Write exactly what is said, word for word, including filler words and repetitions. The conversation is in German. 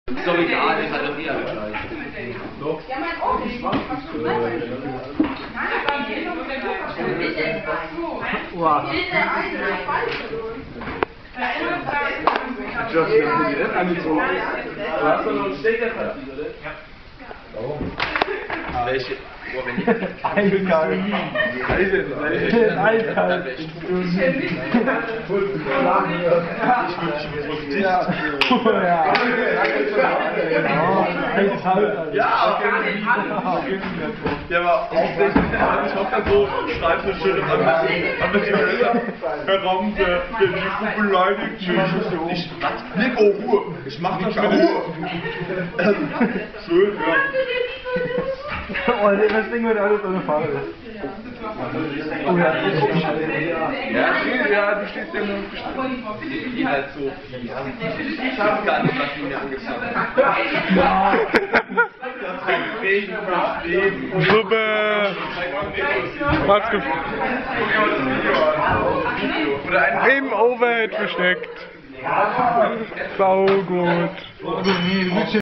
Ist doch egal, ist halt doch eh alles gleich. Doch. Ja, mein Ohr, ich mach schon selber. Nein, aber hier noch der Buchstabe. Wow. Ist der eine, der falsche. Du hast mir P D F angezogen. Du hast doch noch einen Stecker-Papier, oder? Ja. Warum? Welche? Boah, wenn ich... Eiskalt. Eiskalt. Ja, ja, aber hauptsächlich habe ich auch dann so Schreibtische und dann haben wir die Leute herum, der Nico beleidigt mich. Ich, was? Nico, Ruhe! Ich mach das schon. Ruhe! Schön, ja. Oh, das Ding wird alles ohne Farbe. Oh ja, Ja, ja, du stehst ja nur bestimmt. Die halt so. Ich weiß gar nicht, was die mir angefangen haben. Super! Hat's gefallen. Im Overhead versteckt. Sau gut.